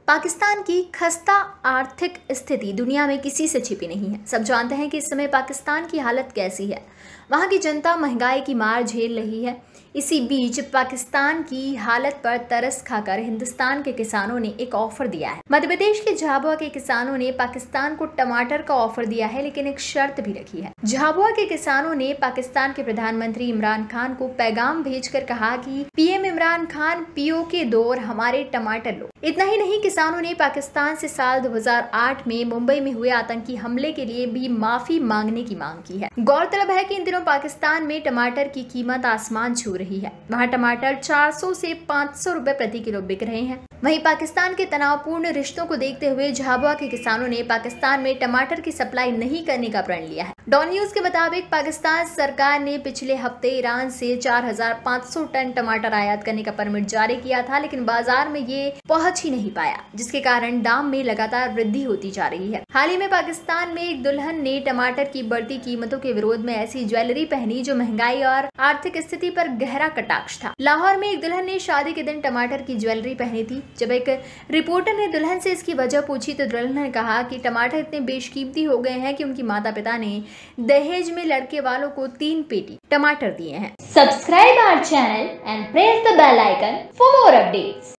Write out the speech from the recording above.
पाकिस्तान की खस्ता आर्थिक स्थिति दुनिया में किसी से छिपी नहीं है। सब जानते हैं कि इस समय पाकिस्तान की हालत कैसी है। वहां की जनता महंगाई की मार झेल रही है। इसी बीच पाकिस्तान की हालत पर तरस खाकर हिंदुस्तान के किसानों ने एक ऑफर दिया है। मध्य प्रदेश के झाबुआ के किसानों ने पाकिस्तान को टमाटर का ऑफर दिया है, लेकिन एक शर्त भी रखी है। झाबुआ के किसानों ने पाकिस्तान के प्रधानमंत्री इमरान खान को पैगाम भेजकर कहा कि पीएम इमरान खान पीओके दो और हमारे टमाटर लो। इतना ही नहीं, किसानों ने पाकिस्तान से साल 2008 में मुंबई में हुए आतंकी हमले के लिए भी माफी मांगने की मांग की है। गौरतलब है कि इन दिनों पाकिस्तान में टमाटर की कीमत आसमान छू रही है। वहाँ टमाटर 400 से 500 रुपए प्रति किलो बिक रहे हैं। वहीं पाकिस्तान के तनावपूर्ण रिश्तों को देखते हुए झाबुआ के किसानों ने पाकिस्तान में टमाटर की सप्लाई नहीं करने का प्रण लिया है। डॉन न्यूज के मुताबिक पाकिस्तान सरकार ने पिछले हफ्ते ईरान से 4500 टन टमाटर आयात करने का परमिट जारी किया था, लेकिन बाजार में ये पहुंच ही नहीं पाया, जिसके कारण दाम में लगातार वृद्धि होती जा रही है। हाल ही में पाकिस्तान में एक दुल्हन ने टमाटर की बढ़ती कीमतों के विरोध में ऐसी ज्वेलरी पहनी जो महंगाई और आर्थिक स्थिति पर गहरा कटाक्ष था। लाहौर में एक दुल्हन ने शादी के दिन टमाटर की ज्वेलरी पहनी थी। जब एक रिपोर्टर ने दुल्हन से इसकी वजह पूछी तो दुल्हन ने कहा कि टमाटर इतने बेशकीमती हो गए हैं कि उनकी माता पिता ने दहेज में लड़के वालों को 3 पेटी टमाटर दिए हैं। Subscribe our channel and press the bell icon for more updates.